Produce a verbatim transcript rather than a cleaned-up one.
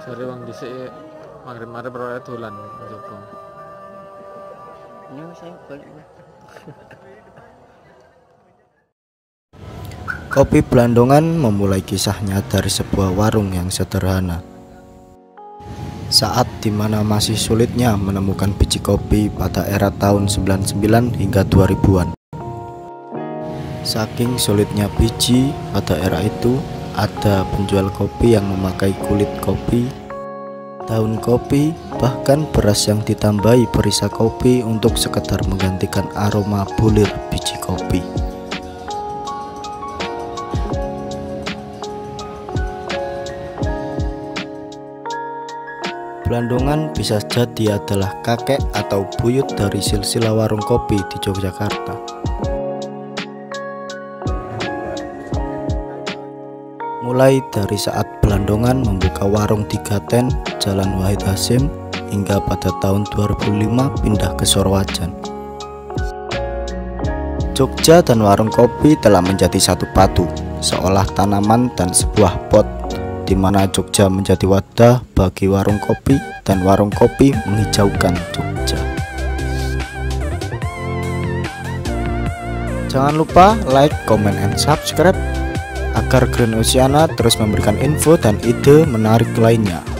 Jare wong dhisik magrib-magrib ora dolan njaba. Ini saya balik. Kopi Blandongan memulai kisahnya dari sebuah warung yang sederhana. Saat dimana masih sulitnya menemukan biji kopi pada era tahun sembilan puluh sembilan hingga dua ribuan. Saking sulitnya biji pada era itu, ada penjual kopi yang memakai kulit kopi, daun kopi, bahkan beras yang ditambahi perisa kopi untuk sekedar menggantikan aroma bulir biji kopi. Blandongan bisa jadi adalah kakek atau buyut dari silsilah warung kopi di Yogyakarta. Mulai dari saat Blandongan membuka warung di Gaten, Jalan Wahid Hasyim, hingga pada tahun dua ribu lima pindah ke Sorwajan. Jogja dan warung kopi telah menjadi satu padu, seolah tanaman dan sebuah pot, di mana Jogja menjadi wadah bagi warung kopi dan warung kopi menghijaukan Jogja. Jangan lupa like, comment, and subscribe agar Green Oceana terus memberikan info dan ide menarik lainnya.